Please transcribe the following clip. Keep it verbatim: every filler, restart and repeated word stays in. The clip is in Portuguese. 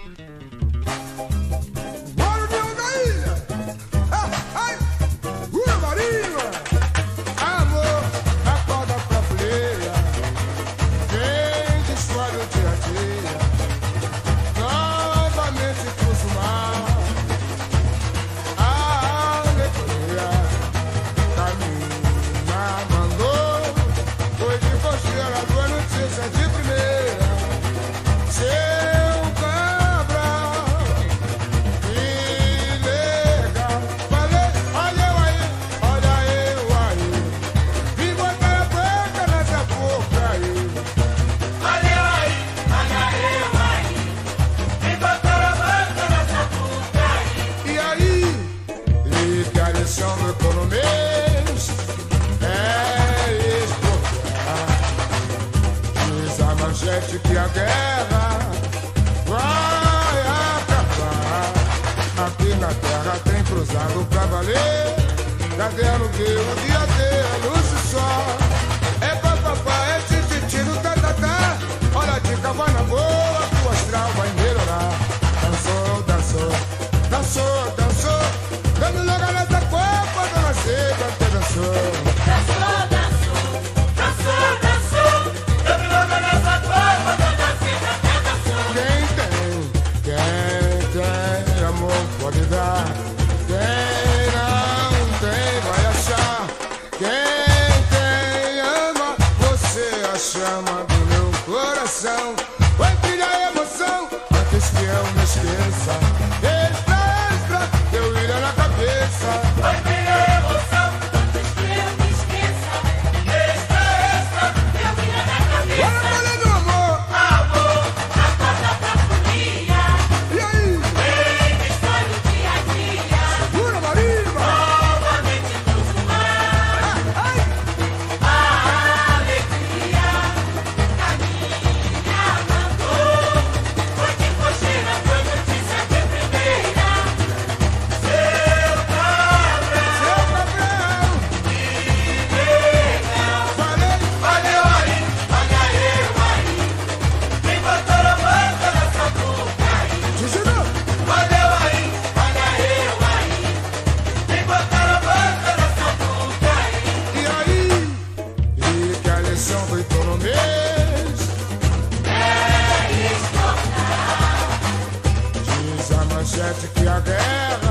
Que a guerra vai acabar. Aqui na terra tem cruzado pra valer. Caderno deu, dia deu, luz e sol. É papapá, é tititi no tatatá. Olha a dica, vai na boa, que o astral vai melhorar. Dançou, dançou, dançou, dançou. Dando lugar nessa copa, dona Seca até dançou. Dançou, dançou, dançou, dançou. Dando lugar nessa copa, dona Seca até dançou. Quem tem, quem tem amor pode dar. Quem não tem vai achar. Quem tem ama, você a chama do meu coração. Vai brilhar emoção antes que eu me esqueça. Extra, extra, eu ilha na cabeça. Vai brilhar emoção antes que eu me esqueça. Extra, extra, eu ilha na cabeça. Bora falar do amor. Amor, acorda pra folia. E aí? Vem, destrói o dia a dia. Segura, marimba. Novamente pro mar. Ai, A alegria caminha, mandou. Foi de cocheira, foi notícia de primeira. Seu Cabral, seu Gabriel. que legal. Falei, Olha eu aí, olha eu aí. Quem botou a boca nessa boca aí? dizendo. Olha eu aí, olha eu aí. Quem botou a boca nessa boca aí? E aí? E que a lição foi tão no mês. É exportar. Diz a manchete que a guerra